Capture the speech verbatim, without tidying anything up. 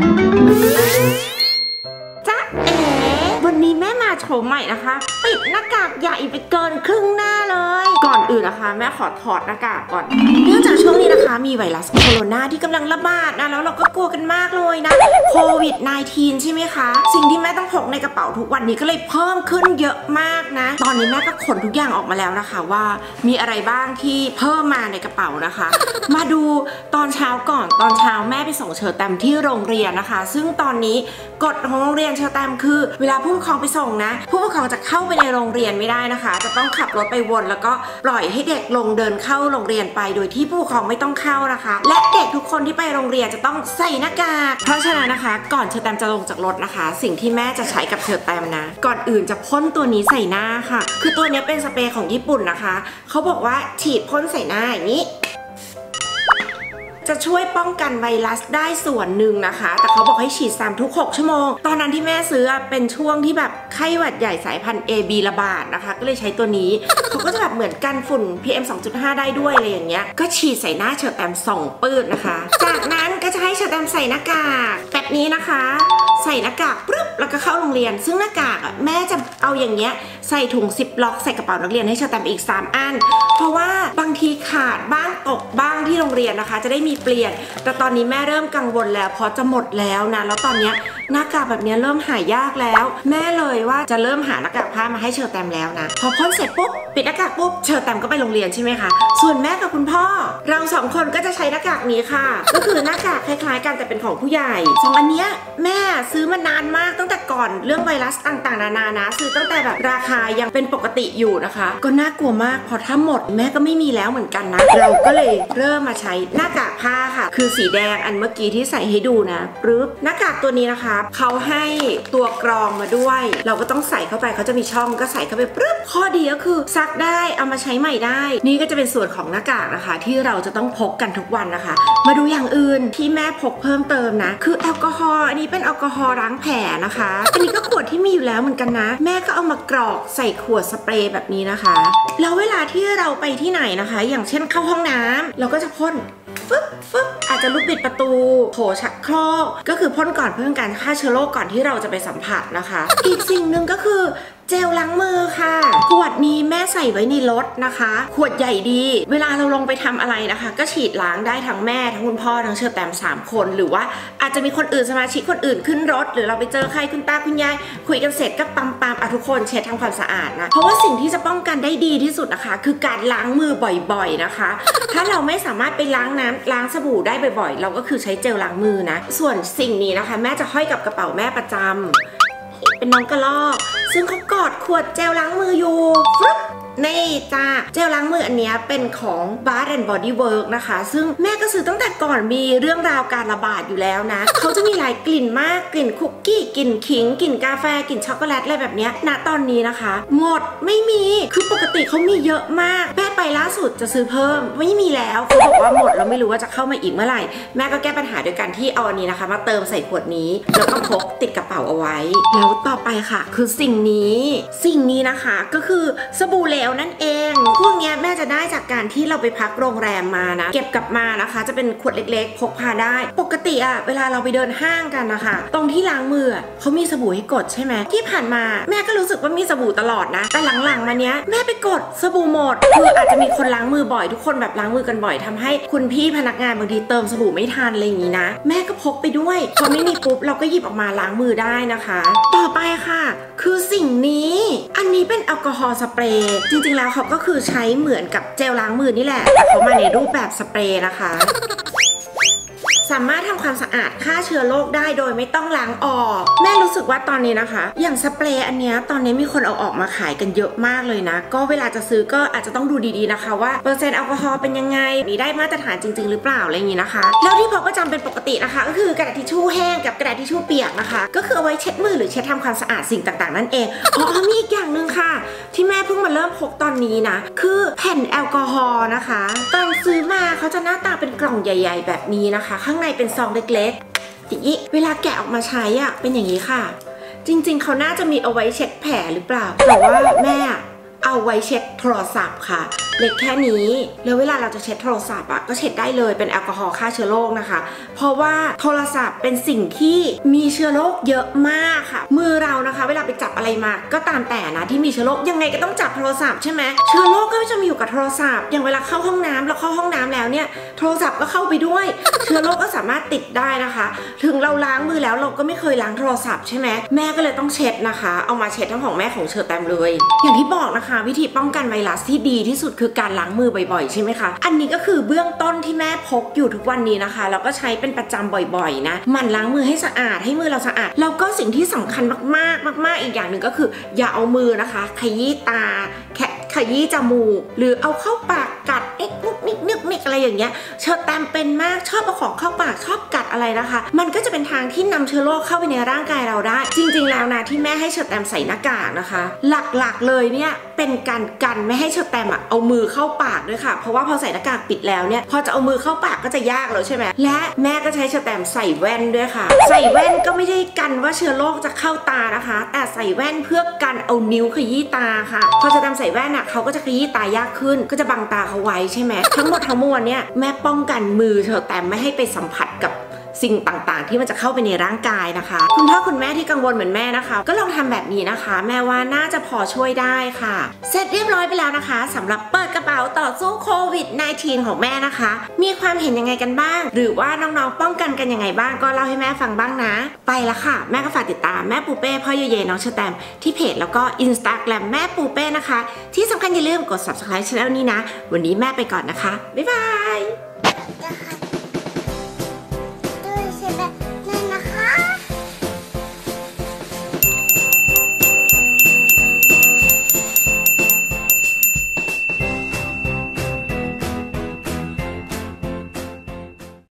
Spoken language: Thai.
จ๊ะเอ๋วันนี้แม่มาโฉมใหม่นะคะปิดหน้ากากใหญ่ไปเกินครึ่งหน้าเลยก่อนอื่นนะคะแม่ขอถอดหน้ากากก่อนเนื่องจากช่วงนี้นะคะมีไวรัสโคโรนาที่กำลังระบาดนะแล้วเราก็กลัวกันมากเลยนะโควิด สิบเก้า ใช่ไหมคะสิ่งที่แม่ต้องพกในกระเป๋าทุกวันนี้ก็เลยเพิ่มขึ้นเยอะมากนะตอนนี้แม่ก็ขนทุกอย่างออกมาแล้วนะคะว่ามีอะไรบ้างที่เพิ่มมาในกระเป๋านะคะมาดูตอนเช้าก่อนตอนเช้าแม่ไปส่งเชอร์แตมที่โรงเรียนนะคะซึ่งตอนนี้กฎของโรงเรียนเชอร์แตมคือเวลาผู้ปกครองไปส่งนะผู้ปกครองจะเข้าไปในโรงเรียนไม่ได้นะคะจะต้องขับรถไปวนแล้วก็ปล่อยให้เด็กลงเดินเข้าโรงเรียนไปโดยที่ผู้ปกครองไม่ต้องเข้านะคะและเด็กทุกคนที่ไปโรงเรียนจะต้องใส่หน้ากากเพราะฉะนั้นนะคะก่อนเชอร์แตมจะลงจากรถนะคะสิ่งที่แม่จะใช้กับเชอร์แตมนะก่อนอื่นจะพ่นตัวนี้ใส่หน้าค่ะคือตัวนี้เป็นสเปรย์ของญี่ปุ่นนะคะเขาบอกว่าฉีดพ่นใส่หน้าอย่างนี้จะช่วยป้องกันไวรัสได้ส่วนหนึ่งนะคะแต่เขาบอกให้ฉีดซ้ำทุกหกชั่วโมงตอนนั้นที่แม่ซื้อเป็นช่วงที่แบบไข้หวัดใหญ่สายพันธุ์ เอ บี ระบาดนะคะก็เลยใช้ตัวนี้เขาก็จะแบบเหมือนกันฝุ่น พี เอ็ม สองจุดห้า ได้ด้วยอะไรอย่างเงี้ยก็ฉีดใส่หน้าเชอร์แตมสองปื้ดนะคะจากนั้นก็จะให้เชอร์แตมใส่หน้ากากแบบนี้นะคะใส่หน้ากากปุ๊บแล้วก็เข้าโรงเรียนซึ่งหน้ากากอ่ะแม่จะเอาอย่างเงี้ยใส่ถุงซิปล็อกใส่กระเป๋านักเรียนให้เชอร์แตมอีกสามอันเพราะว่าบางทีขาดบ้างตกบ้างที่โรงเรียนนะคะจะได้มีเปลี่ยนแต่ตอนนี้แม่เริ่มกังวลแล้วเพราะจะหมดแล้วนะแล้วตอนนี้หน้ากากแบบนี้เริ่มหายากแล้วแม่เลยว่าจะเริ่มหาหน้ากากผ้ามาให้เชอร์แตมแล้วนะพอพ่นเสร็จปุ๊บปิดหน้ากากปุ๊บเชอร์แตมก็ไปโรงเรียนใช่ไหมคะส่วนแม่กับคุณพ่อเราสองคนก็จะใช้หน้ากากนี้ค่ะก็คือหน้ากากคล้ายๆกันแต่เป็นของผู้ใหญ่สองอันนี้แม่ซื้อมานานมากตั้งแต่ก่อนเรื่องไวรัสต่างๆนานานะซื้อตั้งแต่แบบราคายังเป็นปกติอยู่นะคะก็น่ากลัวมากพอถ้าหมดแม่ก็ไม่มีแล้วเหมือนกันนะเราก็เลยเริ่มมาใช้หน้ากากผ้าค่ะคือสีแดงอันเมื่อกี้ที่ใส่ให้ดูนะปึ๊บหน้ากากตัวนี้นะคะเขาให้ตัวกรองมาด้วยเราก็ต้องใส่เข้าไปเขาจะมีช่องก็ใส่เข้าไปปึ๊บข้อดีก็คือซักได้เอามาใช้ใหม่ได้นี่ก็จะเป็นส่วนของหน้ากากนะคะที่เราจะต้องพกกันทุกวันนะคะมาดูอย่างอื่นที่แม่พกเพิ่มเติมนะคือแอลกอฮอล์อันนี้เป็นแอลกอฮอล์ล้างแผลนะคะอันนี้ก็ขวดที่มีอยู่แล้วเหมือนกันนะแม่ก็เอามากรอกใส่ขวดสเปรย์แบบนี้นะคะแล้วเวลาที่เราไปที่ไหนนะคะอย่างเช่นเข้าห้องน้ำเราก็จะพ่นฟึ๊บฟึ๊บอาจจะลุกบิดประตูโถชักโครกก็คือพ่นก่อนเพื่อการฆ่าเชื้อโรคก่อนที่เราจะไปสัมผัสนะคะอีกสิ่งหนึ่งก็คือเจลล้างมือค่ะขวดนี้แม่ใส่ไว้ในรถนะคะขวดใหญ่ดีเวลาเราลงไปทำอะไรนะคะก็ฉีดล้างได้ทั้งแม่ทั้งคุณพ่อทั้งเชอร์แตมสามคนหรือว่าอาจจะมีคนอื่นสมาชิกคนอื่นขึ้นรถหรือเราไปเจอใครคุณตาคุณยายคุยกันเสร็จก็ปั๊มปั๊มอ่ะทุกคนเช็ดทำความสะอาดนะเพราะว่าสิ่งที่จะป้องกันได้ดีที่สุดนะคะคือการล้างมือบ่อยๆนะคะถ้าเราไม่สามารถไปล้างน้ำล้างสบู่ได้บ่อยๆเราก็คือใช้เจลล้างมือนะส่วนสิ่งนี้นะคะแม่จะห้อยกับกระเป๋าแม่ประจำเป็นน้องกระรอกซึ่งเขากอดขวดเจลล้างมืออยู่ฟึ๊บนี่จ้าเจลล้างมืออันนี้เป็นของ Bath and Body Works นะคะซึ่งแม่ก็ซื้อตั้งแต่ก่อนมีเรื่องราวการระบาดอยู่แล้วนะเขาจะมีหลายกลิ่นมากกลิ่นคุกกี้กลิ่นขิงกลิ่นกาแฟกลิ่นช็อกโกแลตอะไรแบบนี้ณตอนนี้นะคะหมดไม่มีคือปกติเขามีเยอะมากแม่ไปล่าสุดจะซื้อเพิ่มไม่มีแล้วเขาบอกว่าหมดแล้วไม่รู้ว่าจะเข้ามาอีกเมื่อไหร่แม่ก็แก้ปัญหาโดยการที่เอาอันนี้นะคะมาเติมใส่ขวดนี้แล้วก็พกติดกระเป๋าเอาไว้แล้วต่อไปค่ะคือสิ่งนี้สิ่งนี้นะคะก็คือสบู่เหลวนั่นเองพวกนี้แม่จะได้จากการที่เราไปพักโรงแรมมานะเก็บกลับมานะคะจะเป็นขวดเล็กๆพกพาได้ปกติอะเวลาเราไปเดินห้างกันนะคะตรงที่ล้างมือเขามีสบู่ให้กดใช่ไหมที่ผ่านมาแม่ก็รู้สึกว่ามีสบู่ตลอดนะแต่หลังๆมาเนี้ยแม่ไปกดสบู่หมดคืออาจจะมีคนล้างมือบ่อยทุกคนแบบล้างมือกันบ่อยทำให้คุณพี่พนักงานบางทีเติมสบู่ไม่ทันอะไรอย่างนี้นะแม่ก็พกไปด้วยพอไม่มีปุ๊บเราก็หยิบออกมาล้างมือได้นะคะต่อไปค่ะคือสิ่งนี้อันนี้เป็นแอลกอฮอล์สเปรย์จริงๆแล้วเขาก็คือใช้เหมือนกับเจลล้างมือนี่แหละแต่เขามาในรูปแบบสเปรย์นะคะสามารถทำความสะอาดฆ่าเชื้อโรคได้โดยไม่ต้องล้างออกแม่รู้สึกว่าตอนนี้นะคะอย่างสเปรย์อันนี้ตอนนี้มีคนเอาออกมาขายกันเยอะมากเลยนะก็เวลาจะซื้อก็อาจจะต้องดูดีๆนะคะว่าเปอร์เซ็นต์แอลกอฮอล์เป็นยังไงมีได้มาตรฐานจริงๆหรือเปล่าอะไรอย่างนี้นะคะแล้วที่พกประจำเป็นปกตินะคะก็คือกระดาษทิชชู่แห้งกับกระดาษทิชชู่เปียกนะคะก็คือเอาไว้เช็ดมือหรือเช็ดทำความสะอาดสิ่งต่างๆนั่นเองอ๋อมีอีกอย่างหนึ่งค่ะที่แม่เพิ่งมาเริ่มพกตอนนี้นะคือแผ่นแอลกอฮอล์นะคะตอนซื้อมาเขาจะหน้าตาเป็นกล่องใหญ่ๆแบบนี้นะคะข้างในเป็นซองเล็กๆอย่างนี้เวลาแกะออกมาใช้อ่ะเป็นอย่างนี้ค่ะจริงๆเขาน่าจะมีเอาไว้เช็ดแผลหรือเปล่าแต่ว่าแม่เอาไว้เช็ดโทรศัพท์ค่ะเล็กแค่นี้แล้วเวลาเราจะเช็ดโทรศัพท์อ่ะก็เช็ดได้เลยเป็นแอลกอฮอล์ฆ่าเชื้อโรคนะคะเพราะว่าโทรศัพท์เป็นสิ่งที่มีเชื้อโรคเยอะมากค่ะมือเรานะคะเวลาไปจับอะไรมาก็ตามแต่นะที่มีเชื้อโรคยังไงก็ต้องจับโทรศัพท์ใช่ไหมเชื้อโรคก็จะมีอยู่กับโทรศัพท์อย่างเวลาเข้าห้องน้ำเราเข้าห้องน้ำแล้วเนี่ยโทรศัพท์ก็เข้าไปด้วยเชื้อโรคก็สามารถติดได้นะคะถึงเราล้างมือแล้วเราก็ไม่เคยล้างโทรศัพท์ใช่ไหมแม่ก็เลยต้องเช็ดนะคะเอามาเช็ดทั้งของแม่ของเชอแตมเลยอย่างที่บอกนะคะวิธีป้องกันไวรัสที่ดีที่สุดคือการล้างมือบ่อยๆใช่ไหมคะอันนี้ก็คือเบื้องต้นที่แม่พกอยู่ทุกวันนี้นะคะแล้วก็ใช้เป็นประจำบ่อยๆนะหมั่นล้างมือให้สะอาดให้มือเราสะอาดแล้วก็สิ่งที่สำคัญมากๆมากๆอีกอย่างหนึ่งก็คืออย่าเอามือนะคะขยี้ตาแคะขยี้จมูกหรือเอาเข้าปากกัดเอ็กนุกนิกนึกนิกอะไรอย่างเงี้ยเชอแตมเป็นมากชอบเอาของเข้าปากชอบกัดอะไรนะคะมันก็จะเป็นทางที่นำเชื้อโรคเข้าไปในร่างกายเราได้จริงๆแล้วนะที่แม่ให้เชอแตมใส่หน้ากากนะคะหลักๆเลยเนี่ยเป็นการกันไม่ให้เชอแตมอะเอามือเข้าปากด้วยค่ะเพราะว่าพอใส่หน้ากากปิดแล้วเนี่ยพอจะเอามือเข้าปากก็จะยากแล้วใช่ไหมและแม่ก็ใช้เชอแตมใส่แว่นด้วยค่ะใส่แว่นก็ไม่ได้กันว่าเชื้อโรคจะเข้าตานะคะแต่ใส่แว่นเพื่อกันเอานิ้วขยี้ตาค่ะพอเชอแตมใส่แว่นอะเขาก็จะขยี้ตายากขึ้นก็จะบังตาเขาไว้ใช่ไหมทั้งหมดทั้งมวลเนี่ยแม่ป้องกันมือเชอแตมไม่ให้ไปสัมผัสกับสิ่งต่างๆที่มันจะเข้าไปในร่างกายนะคะคุณพ่อคุณแม่ที่กังวลเหมือนแม่นะคะก็ลองทำแบบนี้นะคะแม่ว่าน่าจะพอช่วยได้ค่ะเสร็จเรียบร้อยไปแล้วนะคะสำหรับเปิดกระเป๋าต่อสู้โควิด สิบเก้า ของแม่นะคะมีความเห็นยังไงกันบ้างหรือว่าน้องๆป้องกันกันยังไงบ้างก็เล่าให้แม่ฟังบ้างนะไปละค่ะแม่ก็ฝากติดตามแม่ปูเป้พ่อเยเยน้องเชอแตมที่เพจแล้วก็ อินสตาแกรม แม่ปูเป้นะคะที่สำคัญอย่าลืมกด ซับสไครบ์ ช่องนี้นะวันนี้แม่ไปก่อนนะคะบ๊ายบาย